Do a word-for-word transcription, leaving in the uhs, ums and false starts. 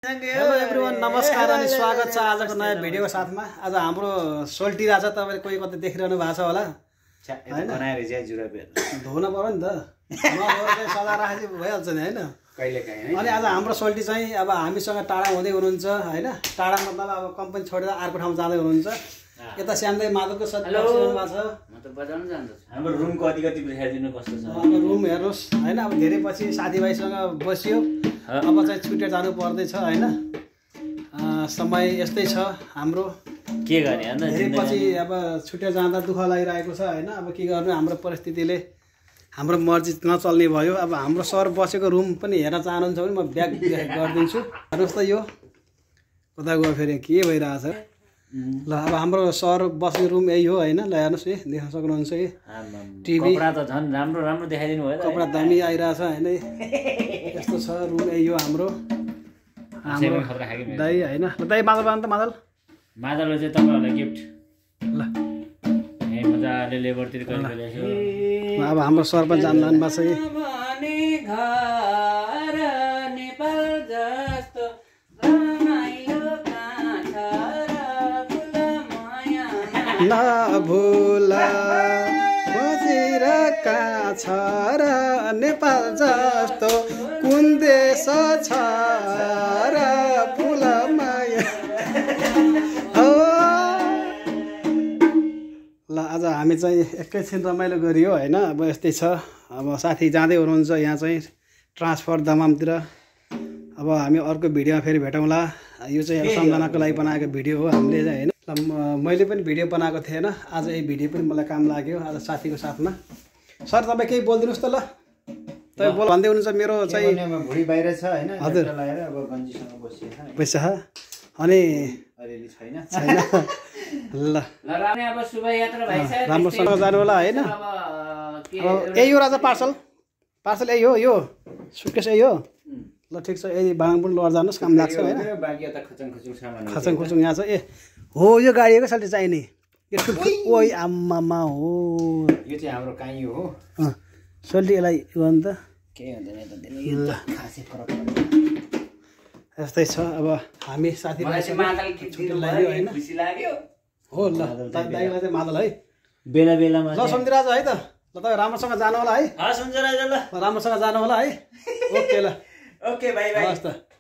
Hello everyone, नमस्कार अनि स्वागत छ आजको नयाँ भिडियोको साथमा। आज हाम्रो सोल्टिरहेछ, तपाईले कोही कतै देखिरहनु भएको छ होला हैन। बनाएर चाहिँ जुराबे धुन पर्यो नि त, नधुएर चाहिँ सदा राखेपछि भइहाल्छ नि हैन। कहिले काहीँ अनि आज हाम्रो सोल्टी चाहिँ अब हामीसँग टाढा हुँदै हुनुहुन्छ हैन। टाढा मतलब अब कम्पनी छोडेर अर्को ठाउँ जाँदै हुनुहुन्छ। यता स्याम्दै मादलको साथ बसिरहनु भएको छ। म त बजाउन जान्छु। हाम्रो रुमको अलिकति देखाइदिनु कस्तो छ। अब रुम हेर्नुस् हैन। अब धेरै पछि साथीभाइसँग बसियो, अब चाहिँ छुटेर जानु पर्दैछ हैन। समय यस्तै छ हाम्रो, के गर्ने अन्त धेरै पछि अब छुटेर जाँदा दुःख लागिरहेको छ हैन। अब के गर्नु, हाम्रो परिस्थितिले हाम्रो मर्जी नचल्ने भयो। अब हाम्रो सर बसेको रुम पनि हेर्न चाहनुहुन्छ भने म ब्याक गरिदिन्छु। हेर्नुहोस् त, यो कता गयो फेरि, के भइरहेछ ल। अब हाम्रो सर बस्ने रुम यही हो हैन। ल हेर्नुहोस्, है देख्न सक्नुहुन्छ कि टिभी, कपडा त झन् राम्रो राम्रो देखाइदिनु भयो। कपडा दामी आइरहेछ हैन। यस्तो छ रुम, यही हो हाम्रो हाम्रो दाइ हैन। दाइ मादल बान त मादल मादल चाहिँ तपाईहरुलाई गिफ्ट ल। ए मजाले लेबरतिर कहिले ल्याएको। अब हाम्रो सर पनि जान लानु भएको छ कि नभुल बजिरहेका छ र नेपाल जस्तो कुन देश छ र फुल माया हो। ल आज हामी चाहिँ एकैछिन रमाइलो गरियो होइन। अब यस्तै छ। अब साथी जाँदै हुनुहुन्छ यहाँ चाहिँ ट्रान्सफर दमामतिर। अब हामी अर्को भिडियोमा फेरि भेटौँला। यो चाहिँ एउटा सम्झनाको लागि बनाएको भिडियो हो हामीले चाहिँ होइन। मैले पनि भिडियो बनाएको थिएन, आज यही भिडियो पनि मलाई काम लाग्यो आज साथीको साथमा। सर तपाईँ केही बोलिदिनुहोस् त ल। तपाईँ बोल भन्दै हुनुहुन्छ मेरो चाहिँ भुँडी बाहिर छ हैन। हजुर लगाएर अब गन्जीसँग बसिएछ पैसा अनि अलिअलि छैन छैन। ल ल राम्रै अब शुभ यात्रा भाइ साहब, राम्रोसँग जानु होला होइन। अब के अब यही हो राजा, पार्सल पार्सल यही हो, यो सुटकेस यही हो। ल ठिक छ, यही बाङ पनि लएर जानुहोस्, काम लाग्छ होइन। बाकी यता खचङ खचङ सामान खचङ खुचुङ यहाँ छ। ए हो, यो गाडीको साथी चाहिने यो ठुल्ठुलो। ओइ आम्मामा हो, यो चाहिँ हाम्रो काई हो। अँ सोल्टी यसलाई गर्नु त केही हुँदैन त ल। खासै फरक यस्तै छ। अब हामी साथीभाइसँग छुट्टी लाग्यो होइन। खुसी लाग्यो हो ल, दाइलाई चाहिँ मादल है बेला बेलामा ल सम्झिरहेछ है त। ल तपाईँ राम्रोसँग जानु होला है। हस् हुन्छ राजा। ल राम्रोसँग जानु होला है। ओके ल, ओके बाई बाई। हस् त।